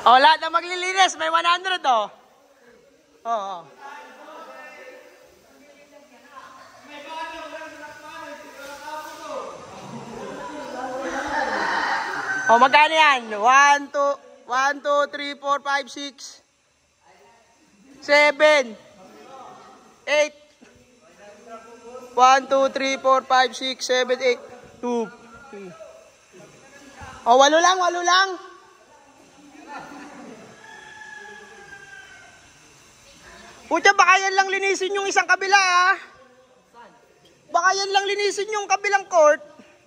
O, lahat na maglilinis. May 100 oh. Oo. O, magkano yan? 1, 2, 3, 4, 5, 6, 7, 8. 1, 2, 3, 4, 5, 6, 7, 8, 2, 3. O, 8 lang, 8 lang. Pucha, baka yan lang linisin yung isang kabila, ah. Baka yan lang linisin yung kabilang court.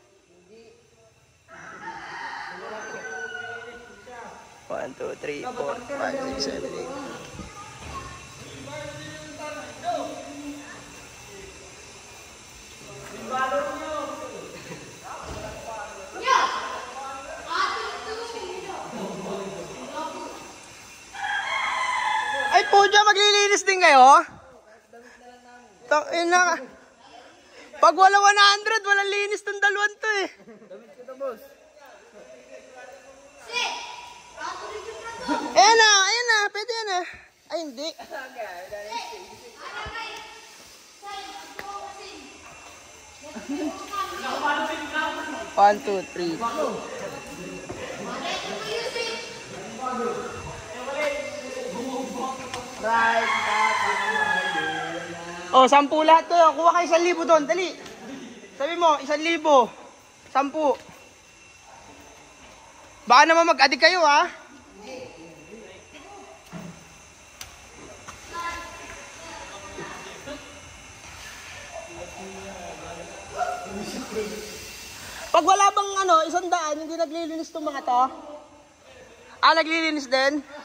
One, two, three, 4, 5, 6, 7, 8. Ay, pucha, maglilinis din kayo? Ina. Pag wala 100, walang linis tong dalawang to eh. Damit ko to, boss. Ayan na, pwede yan ah. Ay, hindi. 1, 2, 3. Right, oh, 10 lahat to. Kuha kayo 1,000 doon, dali. Sabi mo, 1,000. 10. Baka naman mag-adik kayo, ha? Pag wala bang 100, hindi naglilinis itong mga to? Ah, naglilinis din?